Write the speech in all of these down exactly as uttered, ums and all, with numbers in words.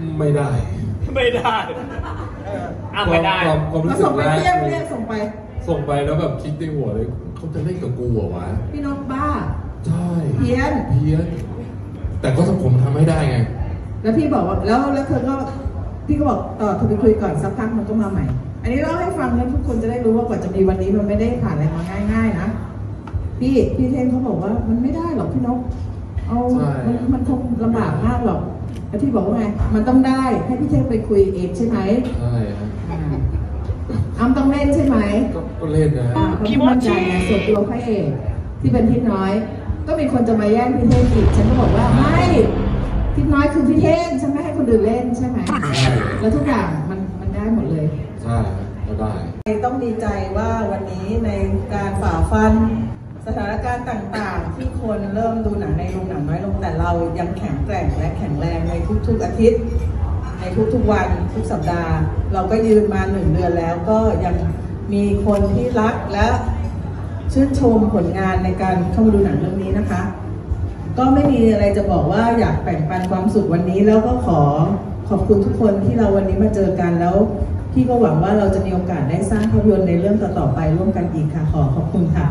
ไม่ได้ไม่ได้อ่ะไม่ได้ความรู้สึกแรกเรียกส่งไปส่งไปแล้วแบบคิดในหัวเลยเขาจะเล่นกับกูเหรอวะพี่นกบ้าใช่เพี้ยนเพี้ยนแต่ก็สังคมทำไม่ได้ไงแล้วพี่บอกว่าแล้วแล้วเธอก็พี่ก็บอกต่อเธอไปคุยก่อนสักพักมันก็มาใหม่อันนี้เล่าให้ฟังแล้วทุกคนจะได้รู้ว่ากว่าจะมีวันนี้มันไม่ได้ผ่านอะไรมาง่ายๆนะพี่พี่เทนเขาบอกว่ามันไม่ได้หรอกพี่นกเอามันมันคงลำบากมากหรอกแล้วพี่บอกว่าไงมันต้องได้ให้พี่เทนไปคุยเองใช่ไหมใช่อ้ำต้องเล่นใช่ไหมก็เล่นนะพี่มั่นใจไงส่วนตัวพระเอกที่เป็นพี่น้อยก็มีคนจะมาแย่งพี่เทนอีกฉันก็บอกว่าไม่พี่น้อยคือพี่เทนฉันไม่ให้คนอื่นเล่นใช่ไหมแล้วทุกอย่างมันมันได้หมดเลยใช่ก็ได้ต้องดีใจว่าวันนี้ในการฝ่าฟันสถานการณ์ต่างๆที่คนเริ่มดูหนังในโรงหนังน้อยลงแต่เรายังแข็งแกร่งและแข็งแรงในทุกๆอาทิตย์ในทุกๆวันทุกสัปดาห์เราก็ยืนมาหนึ่งเดือนแล้วก็ยังมีคนที่รักและชื่นชมผลงานในการเข้ามาดูหนังเรื่องนี้นะคะก็ไม่มีอะไรจะบอกว่าอยากแบ่งปันความสุขวันนี้แล้วก็ขอขอบคุณทุกคนที่เราวันนี้มาเจอกันแล้วพี่ก็หวังว่าเราจะมีโอกาสได้สร้างภาพยนตร์ในเรื่องต่อๆไปร่วมกันอีกค่ะขอขอบคุณค่ะ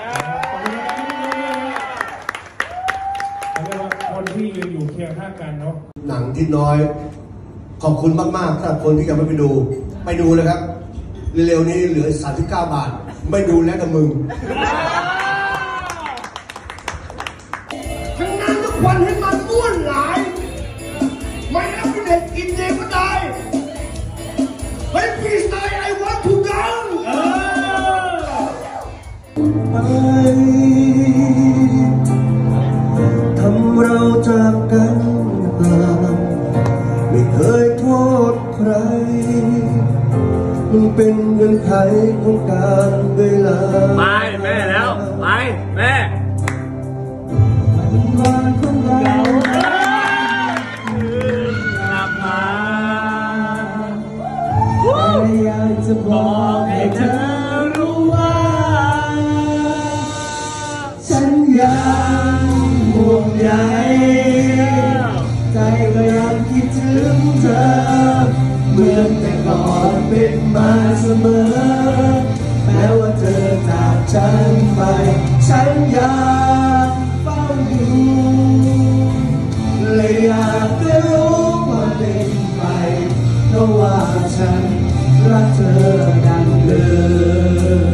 เรียกว่าคนที่ยืนอยู่เคียงข้างกันเนาะหนังที่น้อยขอบคุณมากๆสำหรับคนที่ยังไม่ไปดูไปดูเลยครับเร็วๆนี้เหลือสามสิบเก้าบาทไม่ดูแล้วกับมึงทั้งนั้นทุกวันให้มันม้วนหลายไม่เอาเด็กกินเองก็ได้เฮ้ยพี่สไตล์ไอ้วัดถูกต้องไปทำเราจากกันไม่เคยโทษใครมันเป็นเงื่อนไขของการเวลาไปแม่แล้วไปแม่วันของเรากลับมาอยากจะบอกให้เธอรู้ว่าฉันยังห่วงใยใจก็ยังคิดถึงเธอเหมือนแต่ก่อนเป็นมาเสมอแม้ว่าเธอจากฉันไปฉันยังเฝ้าอยู่เลยอยากจะรู้ว่าเป็นไปเพราะว่าฉันรักเธอดังเดิม